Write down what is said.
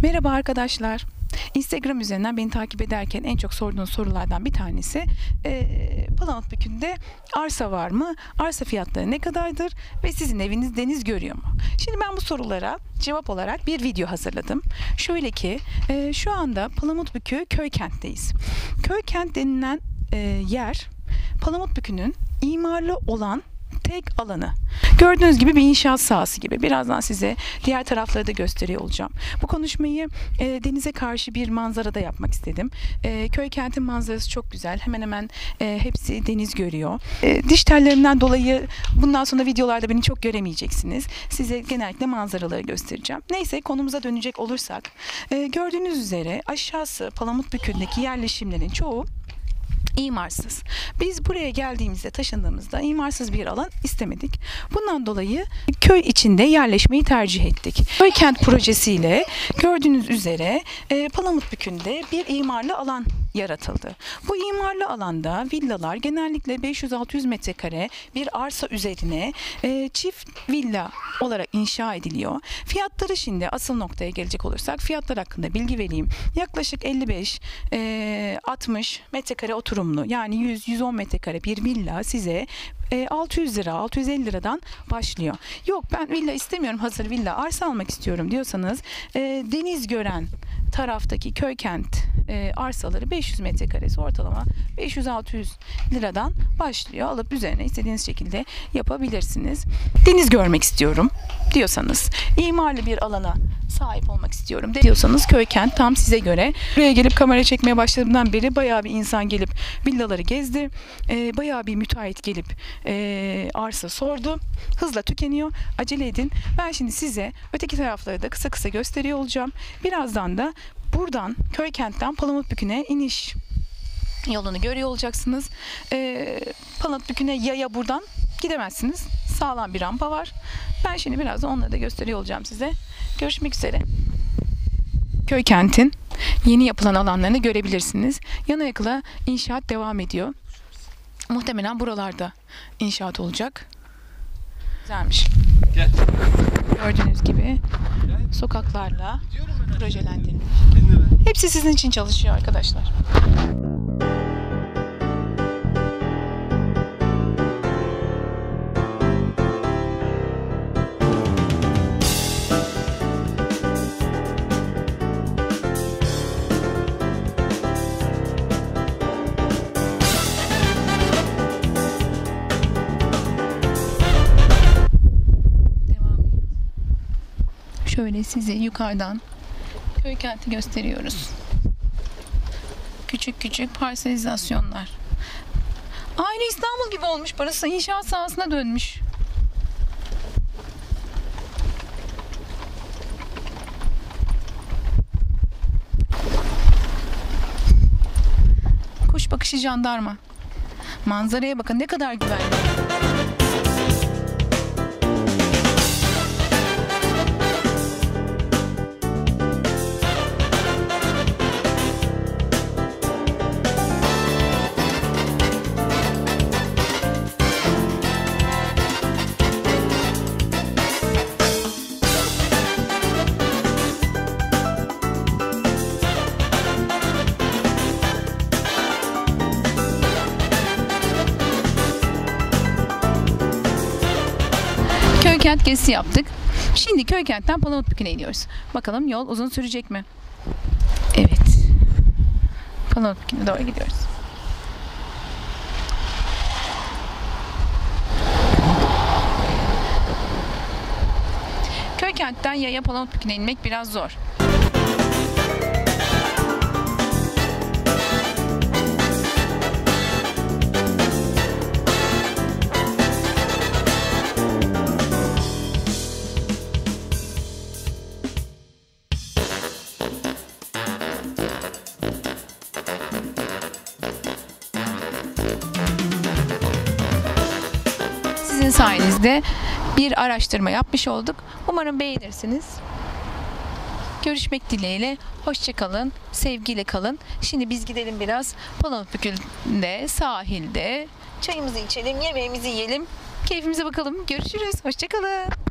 Merhaba arkadaşlar. Instagram üzerinden beni takip ederken en çok sorduğunuz sorulardan bir tanesi Palamutbükü'nde arsa var mı? Arsa fiyatları ne kadardır? Ve sizin eviniz deniz görüyor mu? Şimdi ben bu sorulara cevap olarak bir video hazırladım. Şöyle ki şu anda Palamutbükü Köykent'teyiz. Köykent denilen yer Palamutbükü'nün imarlı olan tek alanı. Gördüğünüz gibi bir inşaat sahası gibi. Birazdan size diğer tarafları da gösteriyor olacağım. Bu konuşmayı denize karşı bir manzarada yapmak istedim. Köykentin manzarası çok güzel. Hemen hemen hepsi deniz görüyor. Diş tellerimden dolayı bundan sonra videolarda beni çok göremeyeceksiniz. Size genellikle manzaraları göstereceğim. Neyse, konumuza dönecek olursak gördüğünüz üzere aşağısı Palamutbükü'ndeki yerleşimlerin çoğu imarsız. Biz buraya geldiğimizde, taşındığımızda imarsız bir alan istemedik. Bundan dolayı köy içinde yerleşmeyi tercih ettik. Köykent projesiyle gördüğünüz üzere Palamutbükü'nde bir imarlı alan yaratıldı. Bu imarlı alanda villalar genellikle 500-600 metrekare bir arsa üzerine çift villa olarak inşa ediliyor. Fiyatları, şimdi asıl noktaya gelecek olursak fiyatlar hakkında bilgi vereyim. Yaklaşık 55-60 metrekare oturumlu, yani 100-110 metrekare bir villa size 600 lira, 650 liradan başlıyor. Yok, ben villa istemiyorum, hazır villa arsa almak istiyorum diyorsanız deniz gören taraftaki Köykent arsaları 500 metrekaresi ortalama 500-600 liradan başlıyor. Alıp üzerine istediğiniz şekilde yapabilirsiniz. Deniz görmek istiyorum diyorsanız, imarlı bir alana sahip olmak istiyorum diyorsanız Köykent tam size göre. Buraya gelip kamera çekmeye başladığımdan beri bayağı bir insan gelip villaları gezdi. Bayağı bir müteahhit gelip arsa sordu. Hızla tükeniyor. Acele edin. Ben şimdi size öteki tarafları da kısa kısa gösteriyor olacağım. Birazdan da buradan Köykent'ten Palamutbükü'ne iniş yolunu görüyor olacaksınız. Palamutbükü'ne yaya buradan gidemezsiniz. Sağlam bir rampa var. Ben şimdi birazdan onları da gösteriyor olacağım size. Görüşmek üzere. Köykent'in yeni yapılan alanlarını görebilirsiniz. Yana yakıla inşaat devam ediyor. Muhtemelen buralarda inşaat olacak. Güzelmiş. Gel. Gördüğünüz gibi sokaklarla projelendirilmiş. Hepsi sizin için çalışıyor arkadaşlar. Şöyle size yukarıdan Köykent'i gösteriyoruz. Küçük küçük parselizasyonlar. Aynı İstanbul gibi olmuş. Burası inşaat sahasına dönmüş. Kuş bakışı jandarma. Manzaraya bakın, ne kadar güvenli. Köykent gezisi yaptık. Şimdi Köykent'ten Palamutbükü'ne iniyoruz. Bakalım yol uzun sürecek mi? Evet. Palamutbükü'ne doğru gidiyoruz. Köykent'ten yaya Palamutbükü'ne inmek biraz zor. Sizin sayenizde bir araştırma yapmış olduk. Umarım beğenirsiniz. Görüşmek dileğiyle. Hoşça kalın. Sevgiyle kalın. Şimdi biz gidelim biraz Palamutbükü'nde, sahilde çayımızı içelim, yemeğimizi yiyelim. Keyfimize bakalım. Görüşürüz. Hoşça kalın.